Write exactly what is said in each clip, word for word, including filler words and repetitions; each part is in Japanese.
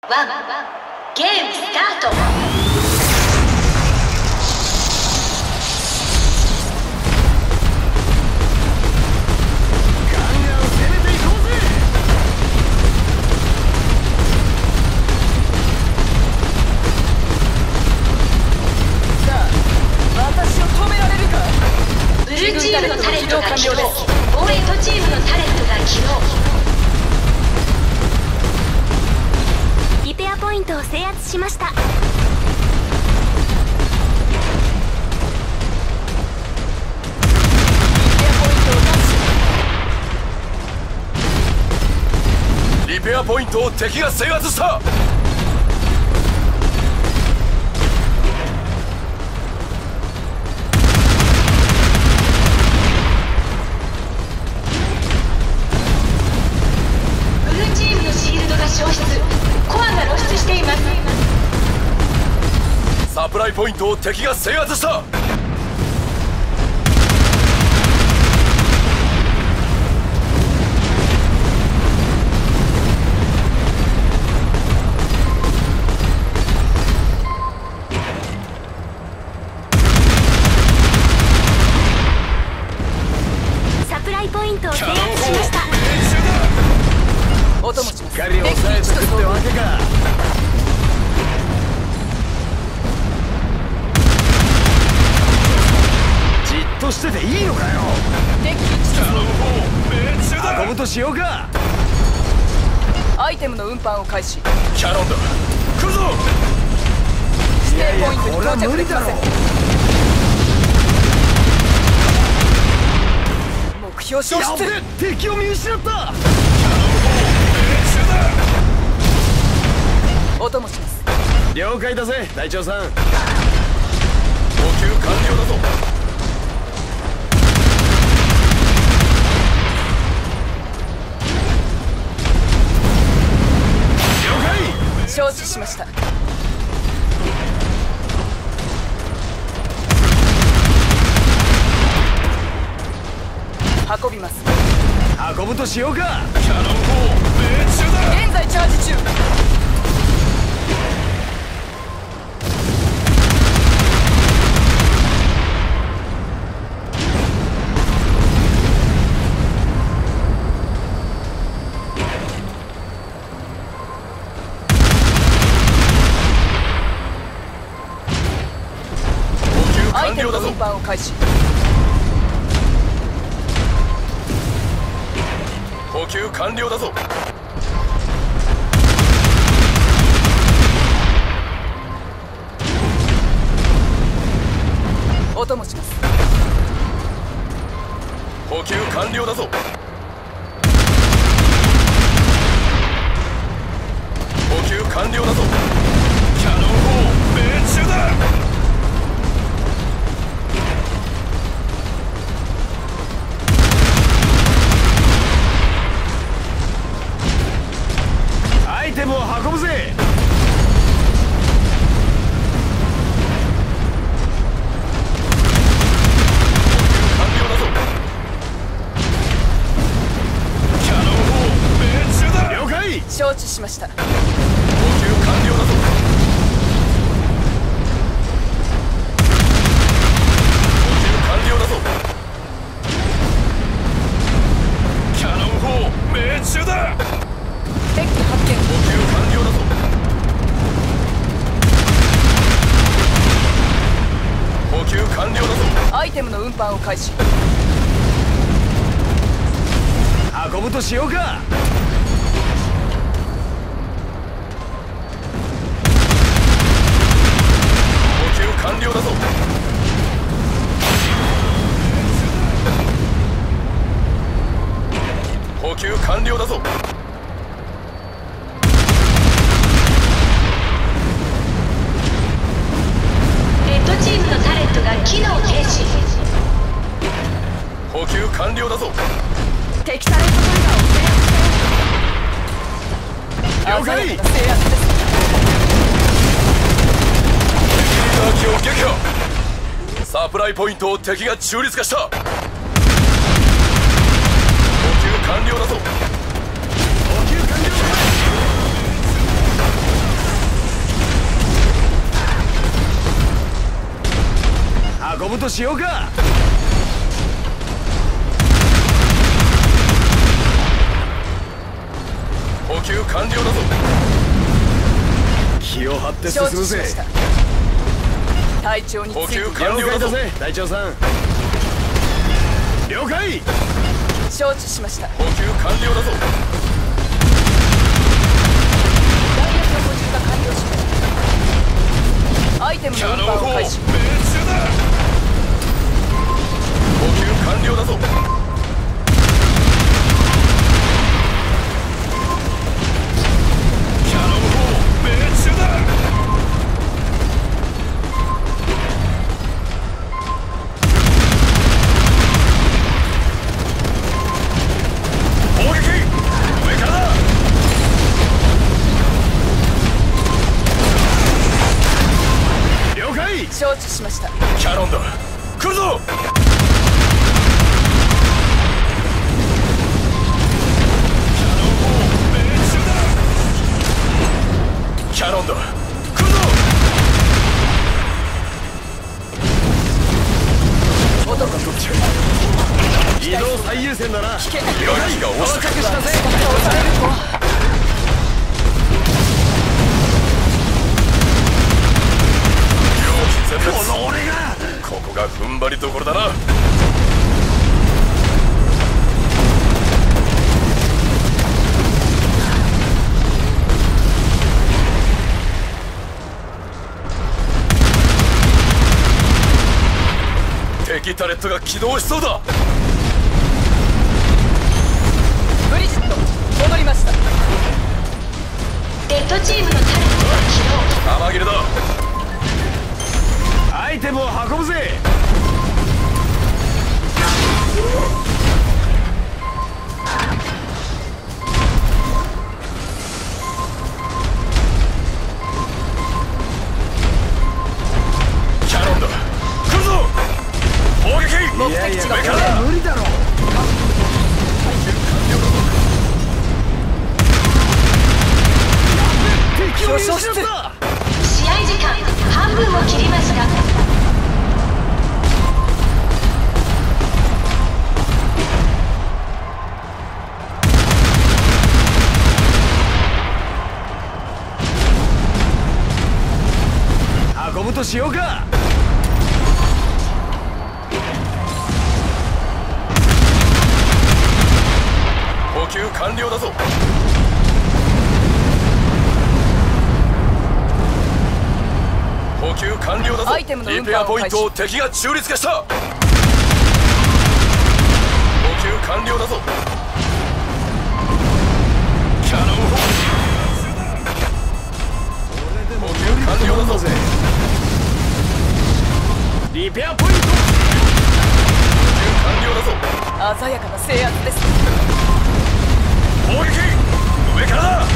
ワンゲームスタート。ブルーチームのタレントが起動。防衛ドチームのタレントが起動。 リペアポイントを制圧しました。 リペアポイントを敵が制圧した。 消失。コアが露出しています。 サプライポイントを敵が制圧した。 サプライポイントを制圧しました。 お供します。 しっかり抑えてくってわけか。じっとしてていいのかよ。 敵一致運ぶとしようか。 アイテムの運搬を開始。 キャノンだ。来るぞ。 指定ポイントに到着できません。目標消失。 やべ、敵を見失った。 お供します。 了解だぜ隊長さん。補給完了だぞ。了解。 承知しました。運びます。 運ぶとしようか。キャノン砲命中だ。 現在チャージ中。アイテムの運搬を開始。 補給完了だぞ。 お供します。 補給完了だぞ。補給完了だぞ。キャノン砲命中だ。アイテムを運ぶぜ。完了だぞ。キャノン砲命中だ。了解。 承知しました。 補給完了だぞ。補給完了だぞ。キャノン砲命中だ。 敵発見。 補給完了だぞ。補給完了だぞ。 アイテムの運搬を開始。 運ぶとしようか。補給完了だぞ。補給完了だぞ。 レッドチームのタレントが機能停止。 補給完了だぞ。 敵タレントトリガーを制圧。 了解。 制圧です。 敵リーダー機を撃破。サプライポイントを敵が中立化した。補給完了だぞ。補給完了だ。 ぶとしようか。 補給完了だぞ。 気を張って進承知むぜ。 しました。隊長について補給完了だぞ。 了解だぜ隊長さん。了解。 承知しました。 補給完了だぞ。 弾薬の補充が完了しました。アイテムの運キャノン砲搬を開始。 命中だ。補給完了だぞ。キャノン砲命中だ。砲撃上からだ。 了解。 承知しました。 キャノンだ。来るぞ。キャノンだ。来るぞ。 男移動最優先だな。 危険。 病気が落ちた。 到着したぜ。 倒されるとは。 病気全滅。 この俺が。 ここが踏ん張りどころだな。敵タレットが起動しそうだ。 ブリジット戻りました。 レッドチームのタレットが起動。 弾切れだ。 アイテムを運ぶぜ。 キャノンだ。来るぞ。砲撃。 目的地が上からだ。 無理だろ。敵を失った。 試合時間半分を切りました。 運ぶとしようか。 補給完了だぞ。補給完了だぞ。 アイテムの運搬をリペアポイントを敵が中立化した。補給完了だぞ。キャノン砲。補給完了だぞ。 リペアポイント。 補給完了だぞ。 鮮やかな制圧です。 砲撃上からだ。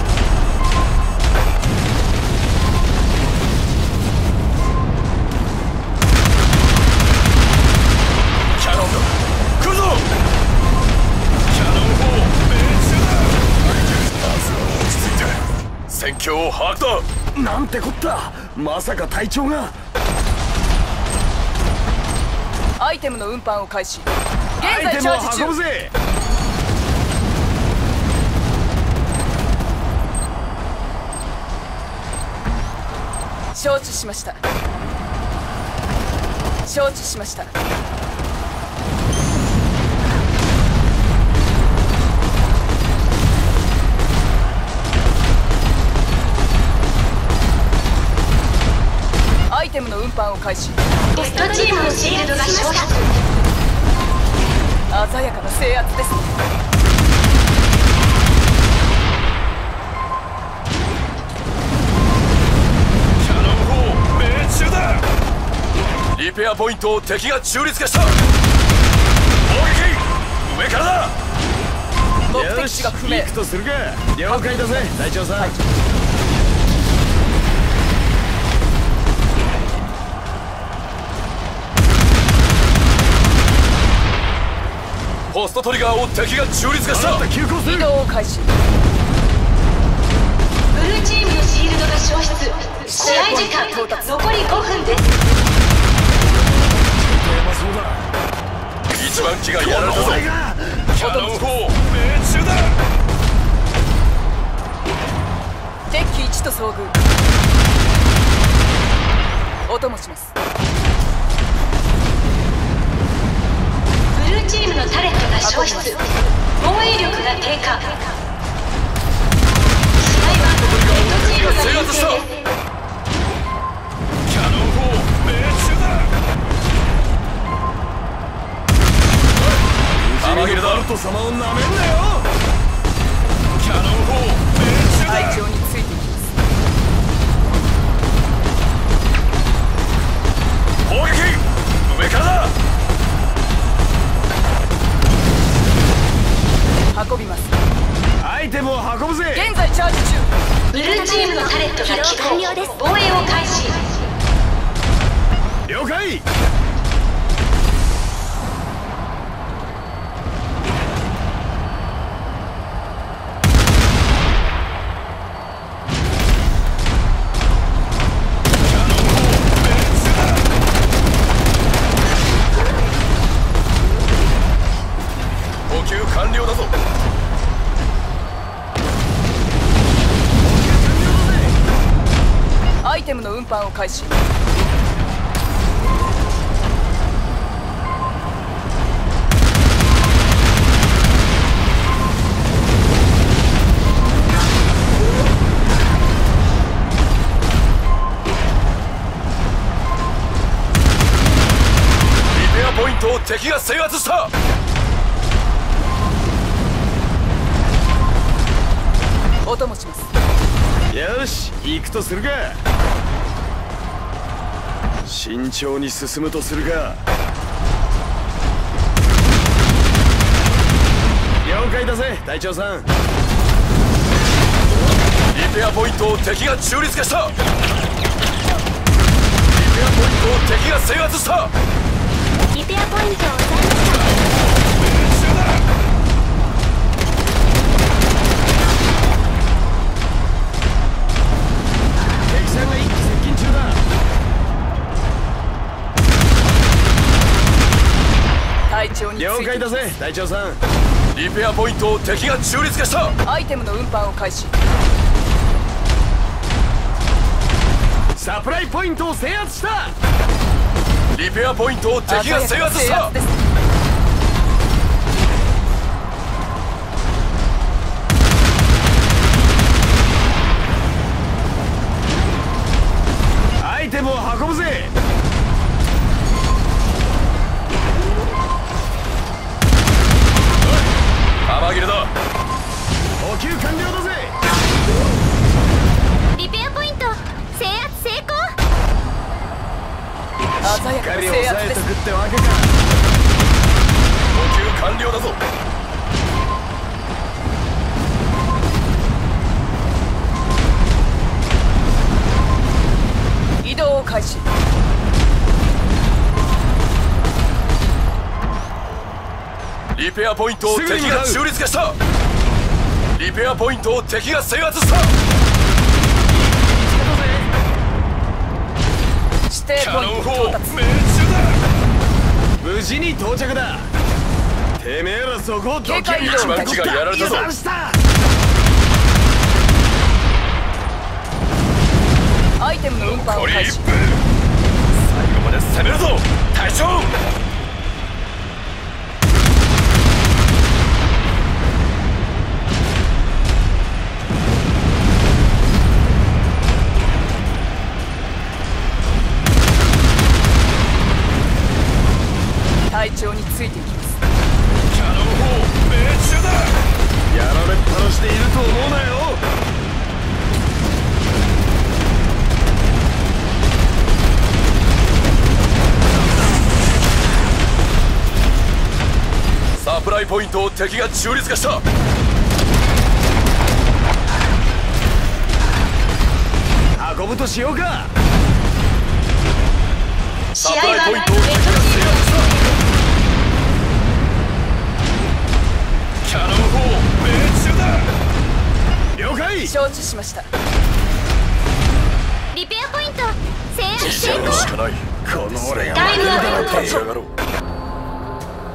キャノンだ。来るぞ。キャノン砲命中だ。まずは落ち着いて戦況を把握だ。 なんてこった。まさか隊長が。 アイテムの運搬を開始。 アイテムを現在チャージ中。 運ぶぜ。 承知しました。承知しました。アイテムの運搬を開始。 レッドチームのシールドが消失。 鮮やかな制圧です。 キャノン砲命中だ。リペアポイントを敵が中立化した。砲撃上からだ。 目的地が不明。 行くとするか。了解だぜ隊長さん。 ポストトリガーを敵が中立化した。 あなた急行す移る。 動を開始。 ブルーチームのシールドが消失。試合時間残りごふんです。 機がやられたぞ。 俺がキャノン砲命中だ。 敵機いちと遭遇。お供します。 ブルーチームのタレットが消失。防衛力が低下。試合はレッドチームの優勢です。 キャノン砲命中だ。 天切れだ。バルト様をなめんなよ。 キャノン砲命中だ。 隊長についていきます。 砲撃上からだ。 運びます。 アイテムを運ぶぜ。 現在チャージ中。 ブルーチームのタレットが起動。防衛を開始。 了解。 補給完了だぞ。 アイテムの運搬を開始。 リペアポイントを敵が制圧した。 お供します。 よし、行くとするか。慎重に進むとするか。了解だぜ、隊長さん。 リペアポイントを敵が中立化した。リペアポイントを敵が制圧した。 リペアポイントを抑えました。 敵船が一気接近中だ。 隊長についていきます。 了解だぜ、隊長さん。 リペアポイントを敵が中立化した。 アイテムの運搬を開始。 サプライポイントを制圧した。 リペアポイントを敵が制圧した。 です。 アイテムを運ぶぜ。 玉切れだ。 補給完了だぜ。 リペアポイント制圧成功。 鮮やかなしっかり制圧です。 抑えとくってわけか。 補給完了だぞ。 移動を開始。 リペアポイントを敵が中立化した。リペアポイントを敵が制圧した。 指定キャノンポイント砲到達。 命中だ。 無事に到着だ。てめえらそこをどけ。 警戒移動一番機がやられたぞ。 油断した。 アイテムの運搬を残り開始。 いっぷん。最後まで攻めるぞ隊長。 隊長についていきます。 キャノン砲命中だ。 やられっぱなしでいると思うなよ。 サプライポイントを敵が中立化した。 運ぶとしようか。 試合はサプライポイントをレッドチ敵が制圧ーム。 した。キャノン砲命中だ。 了解。 承知しました。 リペアポイント制圧や成功。 るしかない。 この俺がタイムアップ。 立ち上がろう。